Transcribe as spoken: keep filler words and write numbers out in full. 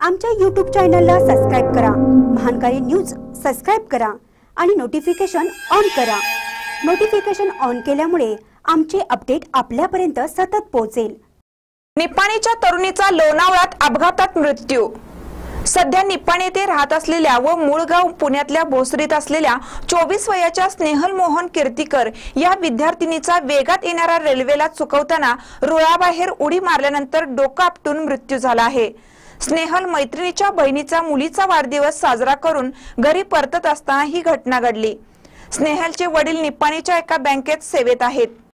आमच्या यूट्यूब चॅनलला सबस्क्राइब करा, महानकारी न्यूज सबस्क्राइब करा आणि नोटिफिकेशन ऑन करा। नोटिफिकेशन ऑन केल्यामुळे आमचे अपडेट आपल्यापर्यंत सतत पोहोचेल। निपाणीच्या तरुणीचा लोणावळ्यात अपघातात मृत्यू। सध्या निपाणी येथे राहत असलेल्या व मूळ गाव पुण्यातल्या भोसरीत असलेल्या चोवीस वयाच्या स्नेहल मोहन कीर्तिकर या विद्यार्थिनीचा वेगात येणारा रेल्वेला चुकवताना रुळाबाहेर उडी मारल्यानंतर डोकं आपटून मृत्यू झाला आहे। स्नेहल मैत्रिणीच्या बहिणीचा मुलीचा वाढदिवस साजरा करून घरी परतत असताना ही घटना घडली। स्नेहलचे वडील निपाणीच्या एका बँकेत सेवेत आहेत।